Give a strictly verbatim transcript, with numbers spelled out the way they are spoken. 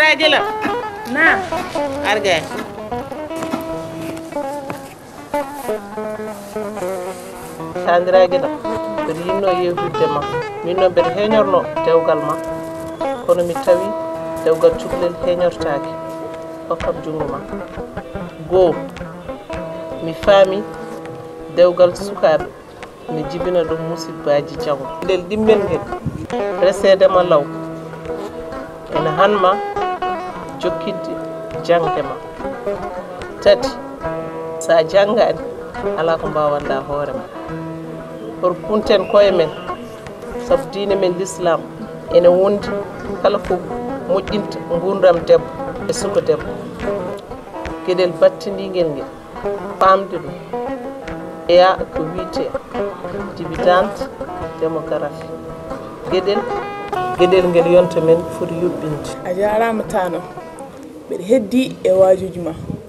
bandiraje la na arga bandiraje la bedo yinno yewtude ma minno bedo heñorno dewgal ma kono mi tawi dewgal cuklel heñortaake hokkam jungo ma go mi faami dewgal sukaabe mi jibina dum musibbaji jango del dimmel ngel resede ma law ena hanma jokkidde jangde ma tati sa jangani ala ko mbawanda hoore ma pour punten koye men sabu diine men l'islam ene wondi kala ko moƴƴinta ngurdam debbo e suka debbo gueɗel battindiguel ngel famde ɗum eya ko wiite dividende démographie gueɗel gueɗel ngel yonta men foti yuɓɓinde a jarama tano mbeɗa heddi e wajuji ma